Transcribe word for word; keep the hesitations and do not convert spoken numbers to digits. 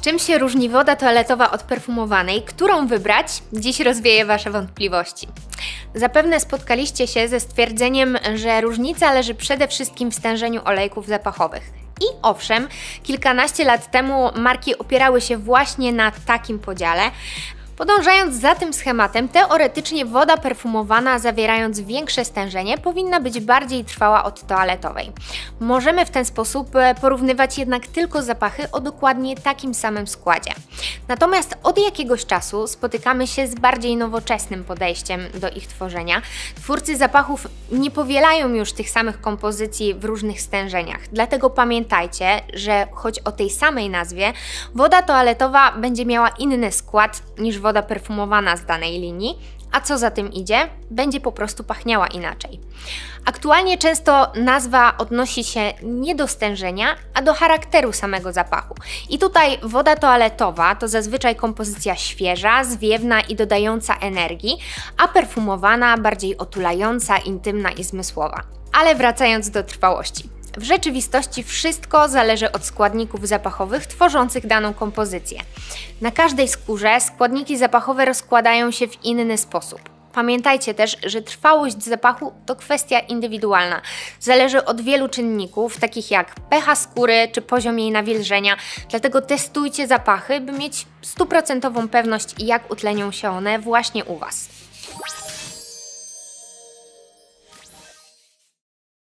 Czym się różni woda toaletowa od perfumowanej? Którą wybrać? Dziś rozwieję Wasze wątpliwości. Zapewne spotkaliście się ze stwierdzeniem, że różnica leży przede wszystkim w stężeniu olejków zapachowych. I owszem, kilkanaście lat temu marki opierały się właśnie na takim podziale. Podążając za tym schematem, teoretycznie woda perfumowana zawierając większe stężenie powinna być bardziej trwała od toaletowej. Możemy w ten sposób porównywać jednak tylko zapachy o dokładnie takim samym składzie. Natomiast od jakiegoś czasu spotykamy się z bardziej nowoczesnym podejściem do ich tworzenia. Twórcy zapachów nie powielają już tych samych kompozycji w różnych stężeniach. Dlatego pamiętajcie, że choć o tej samej nazwie, woda toaletowa będzie miała inny skład niż woda perfumowana z danej linii, a co za tym idzie, będzie po prostu pachniała inaczej. Aktualnie często nazwa odnosi się nie do stężenia, a do charakteru samego zapachu. I tutaj woda toaletowa to zazwyczaj kompozycja świeża, zwiewna i dodająca energii, a perfumowana bardziej otulająca, intymna i zmysłowa. Ale wracając do trwałości. W rzeczywistości wszystko zależy od składników zapachowych tworzących daną kompozycję. Na każdej skórze składniki zapachowe rozkładają się w inny sposób. Pamiętajcie też, że trwałość zapachu to kwestia indywidualna. Zależy od wielu czynników, takich jak pH skóry czy poziom jej nawilżenia, dlatego testujcie zapachy, by mieć stuprocentową pewność, jak utlenią się one właśnie u Was.